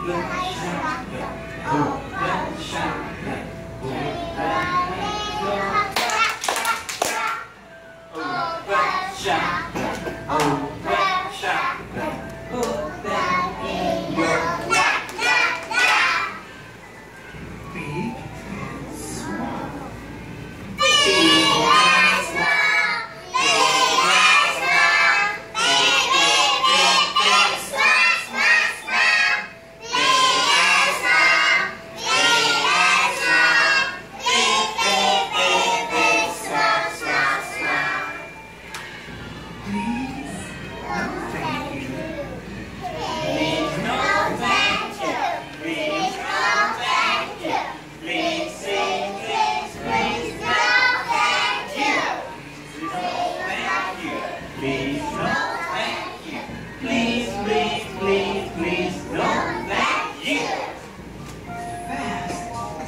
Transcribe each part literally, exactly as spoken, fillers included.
Please, no, thank you. Please, please, please, please, no, thank you. Fast.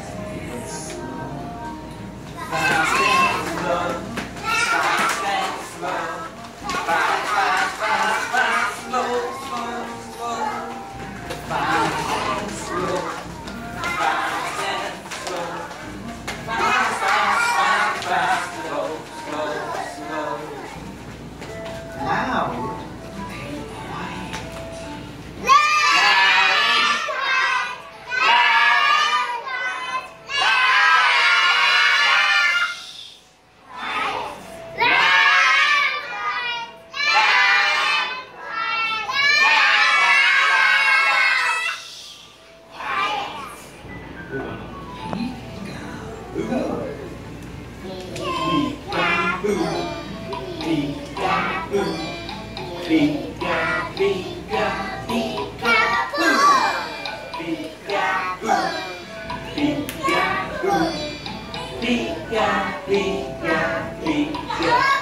Fast and slow. Fast and slow. Fast, fast, fast, fast, slow, slow, slow. Fast and slow. Fast and slow. Fast, fast, fast, fast, slow, slow, slow. Loud and quiet. Peek-a-boo, peek-a-peek-a-peek-a-boo. Peek-a-boo, peek-a-boo, peek-a-peek-a-peek-a-boo.